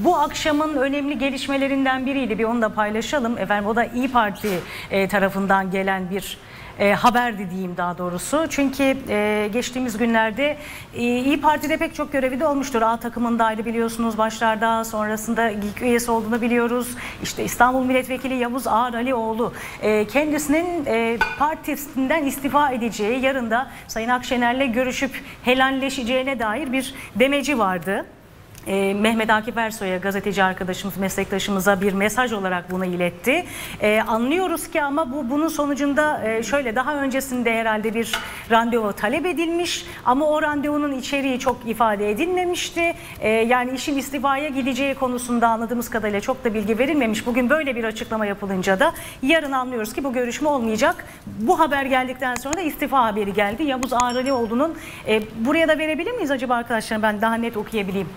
Bu akşamın önemli gelişmelerinden biriydi. Bir onu da paylaşalım. Efendim, o da İYİ Parti tarafından gelen bir haberdi diyeyim daha doğrusu. Çünkü geçtiğimiz günlerde İYİ Parti'de pek çok görevi de olmuştur. A takımındaydı biliyorsunuz başlarda, sonrasında GİK üyesi olduğunu biliyoruz. İşte İstanbul Milletvekili Yavuz Ağralioğlu kendisinin partisinden istifa edeceği, yarın da Sayın Akşener'le görüşüp helalleşeceğine dair bir demeci vardı. Mehmet Akif Ersoy'a, gazeteci arkadaşımız, meslektaşımıza bir mesaj olarak bunu iletti. Anlıyoruz ki ama bunun sonucunda şöyle, daha öncesinde herhalde bir randevu talep edilmiş ama o randevunun içeriği çok ifade edilmemişti. Yani işin istifaya gideceği konusunda anladığımız kadarıyla çok da bilgi verilmemiş. Bugün böyle bir açıklama yapılınca da yarın anlıyoruz ki bu görüşme olmayacak. Bu haber geldikten sonra da istifa haberi geldi. Yavuz Ağralioğlu'nun, buraya da verebilir miyiz acaba arkadaşlar, ben daha net okuyabileyim.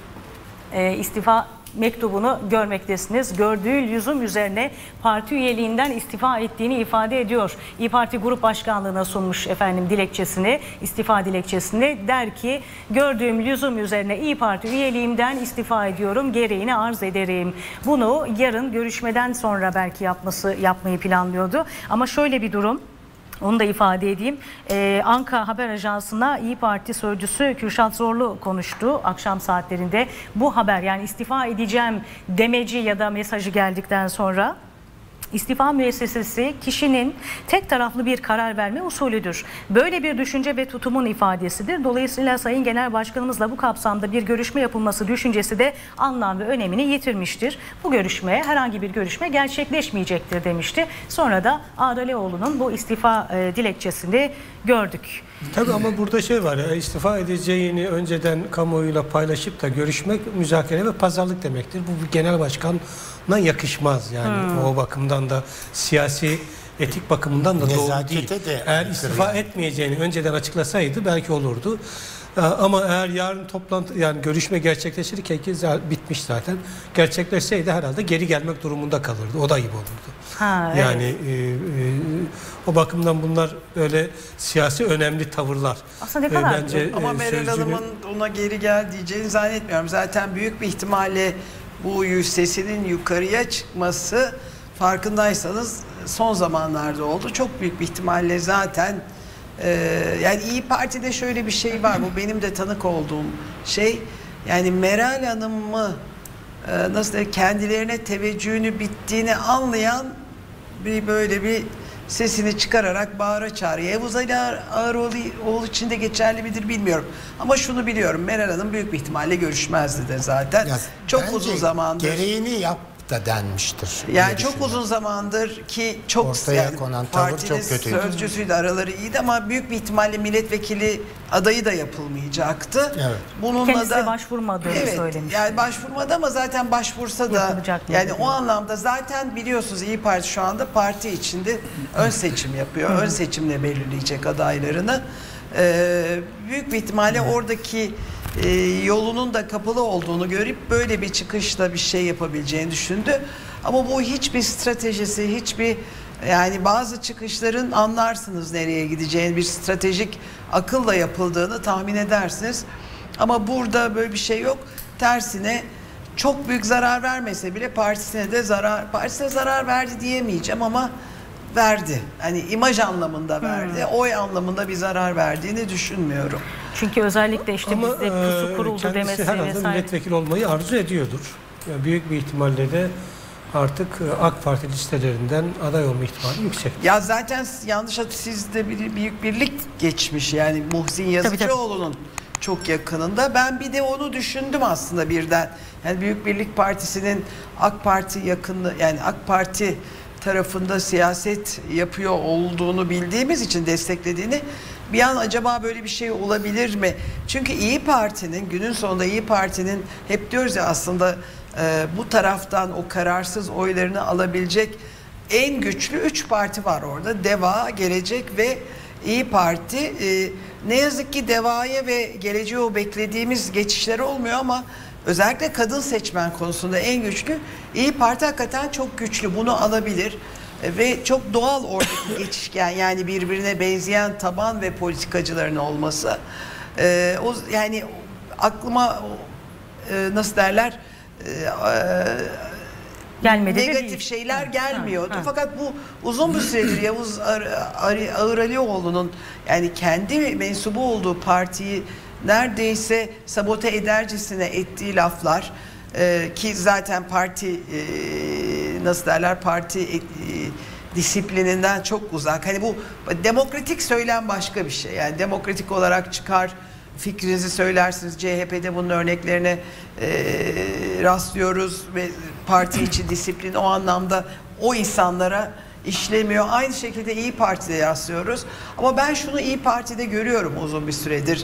İstifa mektubunu görmektesiniz. Gördüğü lüzum üzerine parti üyeliğinden istifa ettiğini ifade ediyor. İYİ Parti Grup Başkanlığı'na sunmuş efendim dilekçesini, istifa dilekçesini. Der ki, gördüğüm lüzum üzerine İYİ Parti üyeliğimden istifa ediyorum, gereğini arz ederim. Bunu yarın görüşmeden sonra belki yapmayı planlıyordu. Ama şöyle bir durum. Onu da ifade edeyim. Anka Haber Ajansı'na İYİ Parti sözcüsü Kürşat Zorlu konuştu akşam saatlerinde. Bu haber, yani istifa edeceğim demeci ya da mesajı geldikten sonra, İstifa müessesesi kişinin tek taraflı bir karar verme usulüdür. Böyle bir düşünce ve tutumun ifadesidir. Dolayısıyla Sayın Genel Başkanımızla bu kapsamda bir görüşme yapılması düşüncesi de anlam ve önemini yitirmiştir. Bu görüşme, herhangi bir görüşme gerçekleşmeyecektir demişti. Sonra da Ağralioğlu'nun bu istifa dilekçesini gördük. Tabii ama burada şey var ya, istifa edeceğini önceden kamuoyuyla paylaşıp da görüşmek müzakere ve pazarlık demektir. Bu bir genel başkanına yakışmaz yani. O bakımdan da, siyasi etik bakımından da doğru değil. Eğer istifa etmeyeceğini önceden açıklasaydı belki olurdu. Ama eğer yarın toplantı, yani görüşme gerçekleşirken, ki bitmiş zaten, gerçekleşseydi herhalde geri gelmek durumunda kalırdı. O da iyi olurdu. Yani o bakımdan bunlar böyle siyasi önemli tavırlar. Aslında ne kadar bence, ama Meral Hanım'ın ona geri gel diyeceğini zannetmiyorum. Zaten büyük bir ihtimalle bu sesinin yukarıya çıkması, farkındaysanız son zamanlarda oldu. Çok büyük bir ihtimalle zaten yani İYİ Parti'de şöyle bir şey var, bu benim de tanık olduğum şey. Yani Meral Hanım'ı nasıl diyeyim, kendilerine teveccühünü bittiğini anlayan böyle bir sesini çıkararak bağıra çağırıyor. Yavuz Ağralioğlu için de geçerli midir bilmiyorum. Ama şunu biliyorum, Meral Hanım büyük bir ihtimalle görüşmezdi de zaten. Ya, çok uzun zamandır. Gereğini yap da denmiştir. Yani çok uzun zamandır ki çok ortaya konan tavır çok kötüydü. Sözcüsüyle araları iyiydi ama büyük bir ihtimalle milletvekili adayı da yapılmayacaktı. Evet. Bununla kendisi da başvurmadığını söylemiş. Yani başvurmadı ama zaten başvursa da yani o anlamda zaten biliyorsunuz İYİ Parti şu anda parti içinde ön seçim yapıyor. Ön seçimle belirleyecek adaylarını. Büyük bir ihtimalle oradaki yolunun da kapalı olduğunu görüp böyle bir çıkışla bir şey yapabileceğini düşündü. Ama bu hiçbir stratejisi, hiçbir, yani bazı çıkışların anlarsınız nereye gideceğini, bir stratejik akılla yapıldığını tahmin edersiniz. Ama burada böyle bir şey yok. Tersine çok büyük zarar vermese bile partisine zarar verdi diyemeyeceğim ama verdi. Hani imaj anlamında verdi. Oy anlamında bir zarar verdiğini düşünmüyorum. Çünkü özellikle işte ama bizde pusu kuruldu demesi kendisi herhalde vesaire. milletvekili olmayı arzu ediyordur. Yani büyük bir ihtimalle de artık AK Parti listelerinden aday olma ihtimali yüksek. Ya zaten yanlış sizde bir büyük birlik geçmiş, yani Muhsin Yazıcıoğlu'nun çok yakınında. Ben bir de onu düşündüm aslında birden. Yani Büyük Birlik Partisi'nin AK Parti yakınlığı, yani AK Parti tarafında siyaset yapıyor olduğunu bildiğimiz için desteklediğini, bir an acaba böyle bir şey olabilir mi? Çünkü İYİ Parti'nin, günün sonunda İYİ Parti'nin, hep diyoruz ya aslında bu taraftan o kararsız oylarını alabilecek en güçlü 3 parti var orada. DEVA, Gelecek ve İYİ Parti. Ne yazık ki DEVA'ya ve Gelecek'e o beklediğimiz geçişler olmuyor ama özellikle kadın seçmen konusunda en güçlü. İYİ Parti hakikaten çok güçlü, bunu alabilir. Ve çok doğal oradaki geçişken, yani birbirine benzeyen taban ve politikacıların olması. Yani aklıma nasıl derler, gelmedi negatif şeyler gelmiyordu. Fakat bu uzun bir süredir Yavuz Ağıralioğlu'nun yani kendi mensubu olduğu partiyi neredeyse sabote edercesine ettiği laflar ki zaten parti nasıl derler parti disiplininden çok uzak. Hani bu demokratik söylem başka bir şey. Yani demokratik olarak çıkar fikrinizi söylersiniz. CHP'de bunun örneklerine rastlıyoruz ve parti içi disiplin o anlamda o insanlara işlemiyor. Aynı şekilde İyi Parti'de rastlıyoruz. Ama ben şunu İyi Parti'de görüyorum uzun bir süredir.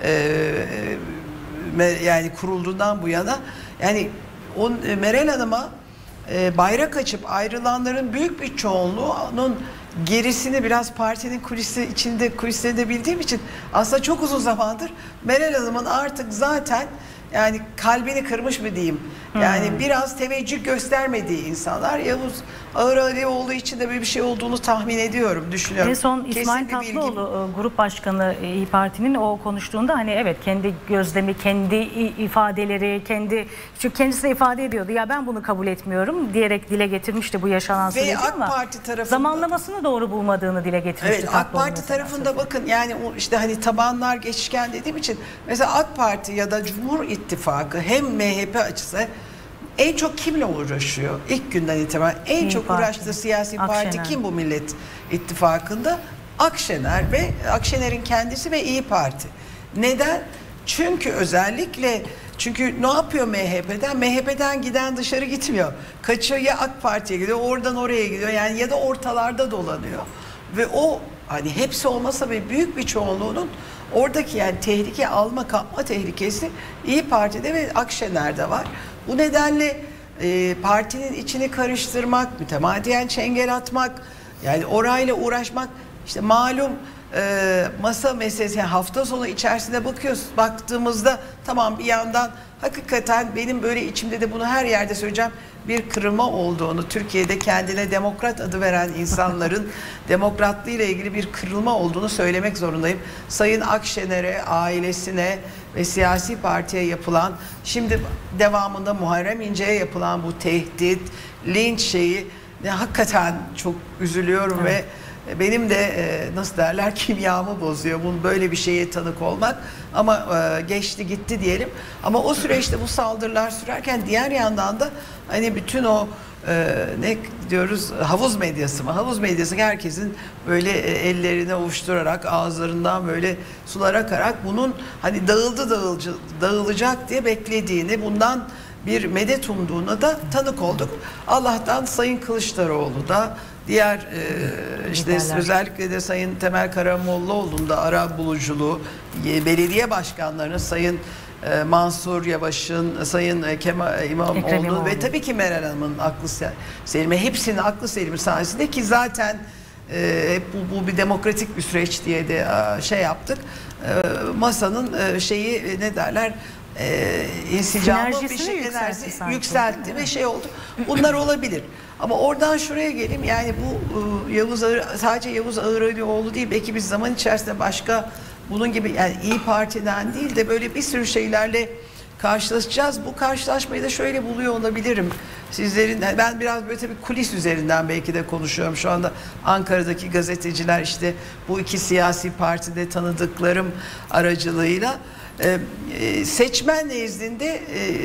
Yani kurulduğundan bu yana. Yani Meral Hanım'a bayrak açıp ayrılanların büyük bir çoğunluğunun gerisini biraz partinin kulislerinde bildiğim için aslında çok uzun zamandır Meral Hanım'ın artık zaten yani kalbini kırmış mı diyeyim. Yani biraz teveccüh göstermediği insanlar. Yavuz Ağıralioğlu için de böyle bir şey olduğunu tahmin ediyorum, düşünüyorum. En son İsmail Tatlıoğlu grup başkanı İyi Parti'nin o konuştuğunda hani evet kendi gözlemi, kendi ifadeleri, çünkü kendisi de ifade ediyordu. Ya ben bunu kabul etmiyorum diyerek dile getirmişti bu yaşanan süreci ama Parti tarafında, zamanlamasını doğru bulmadığını dile getirmişti. Evet, AK Parti tarafında bakın yani o işte hani tabanlar geçişken dediğim için mesela AK Parti ya da Cumhur İttifakı hem MHP açısı en çok kimle uğraşıyor? İlk günden itibaren en çok uğraştığı siyasi parti kim bu Millet İttifakı'nda? Akşener ve Akşener'in kendisi ve İyi Parti. Neden? Çünkü özellikle ne yapıyor MHP'den? MHP'den giden dışarı gitmiyor. Kaçıyor ya AK Parti'ye gidiyor, oradan oraya gidiyor. Yani ya da ortalarda dolanıyor. Ve o hani hepsi olmasa ve büyük bir çoğunluğunun oradaki yani tehlike kapma tehlikesi İyi Parti'de ve Akşener'de var. Bu nedenle partinin içini karıştırmak, mütemadiyen çengel atmak, yani orayla uğraşmak, işte malum masa meselesi, yani hafta sonu içerisinde baktığımızda tamam bir yandan hakikaten benim böyle içimde de bunu her yerde söyleyeceğim bir kırılma olduğunu, Türkiye'de kendine demokrat adı veren insanların demokratlığı ile ilgili bir kırılma olduğunu söylemek zorundayım. Sayın Akşener'e, ailesine ve siyasi partiye yapılan, şimdi devamında Muharrem İnce'ye yapılan bu tehdit, linç şeyi hakikaten çok üzülüyorum ve benim de nasıl derler kimyamı bozuyor. Bunun böyle bir şeye tanık olmak ama geçti gitti diyelim. Ama o süreçte bu saldırılar sürerken diğer yandan da hani bütün o ne diyoruz havuz medyası mı? Havuz medyası herkesin böyle ellerini ovuşturarak ağızlarından böyle sular akarak bunun hani dağılacak diye beklediğini, bundan bir medet umduğuna da tanık olduk. Allah'tan Sayın Kılıçdaroğlu da diğer işte özellikle de Sayın Temel Karamollaoğlu'nun da ara buluculuğu, belediye başkanlarının Sayın Mansur Yavaş'ın, Sayın Kemal İmamoğlu ve tabii ki Meral Hanım'ın aklı selimi, hepsinin aklı selimi sayesinde ki zaten bu bir demokratik bir süreç diye de şey yaptık. Masanın şeyi ne derler? İnsicamı bir şey yükseltti ve şey oldu. Bunlar olabilir. Ama oradan şuraya geleyim. Yani bu sadece Yavuz Ağıralioğlu değil. Belki biz zaman içerisinde başka bunun gibi yani İyi Parti'den değil de böyle bir sürü şeylerle karşılaşacağız. Bu karşılaşmayı da şöyle buluyor olabilirim. Sizlerin, ben biraz böyle tabii kulis üzerinden belki de konuşuyorum. Şu anda Ankara'daki gazeteciler işte bu iki siyasi partide tanıdıklarım aracılığıyla seçmen nezdinde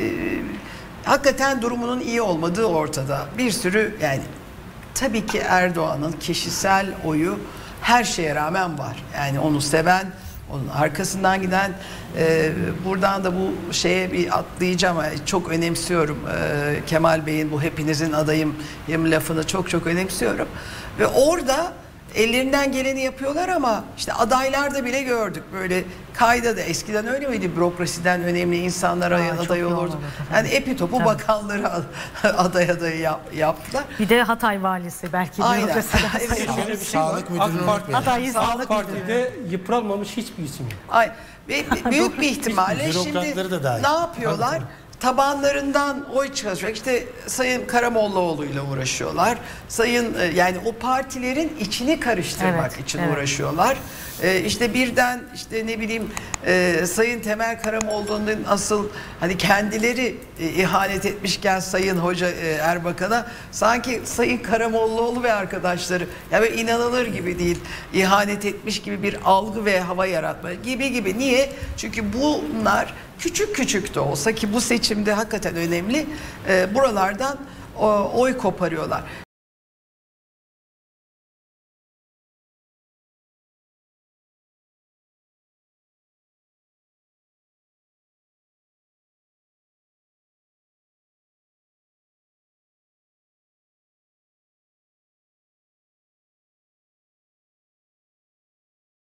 hakikaten durumunun iyi olmadığı ortada. Bir sürü yani tabii ki Erdoğan'ın kişisel oyu her şeye rağmen var. Yani onu seven, onun arkasından giden buradan da bu şeye bir atlayacağım. Çok önemsiyorum Kemal Bey'in bu hepinizin adayım lafını çok önemsiyorum. Ve orada ellerinden geleni yapıyorlar ama işte adaylarda bile gördük böyle kayda da eskiden öyle miydi, bürokrasiden önemli insanlara aday olurdu. Yani epitopu bakanları aday yaptılar. Bir de Hatay valisi belki bürokrasiden. Sağlık müdürlüğü. AK Parti'de yıpranmamış hiçbir isim yok. Büyük bir ihtimalle şimdi ne yapıyorlar? tabanlarından oy çalışmak. İşte Sayın Karamollaoğlu'yla uğraşıyorlar. Yani o partilerin içini karıştırmak için uğraşıyorlar. İşte birden işte ne bileyim Sayın Temel Karamollaoğlu'nun asıl hani kendileri ihanet etmişken Sayın Hoca Erbakan'a sanki Sayın Karamollaoğlu ve arkadaşları ya böyle inanılır gibi değil, ihanet etmiş gibi bir algı ve hava yaratma gibi. Niye? Çünkü bunlar küçük küçük de olsa ki bu seçimde hakikaten önemli, buralardan oy koparıyorlar.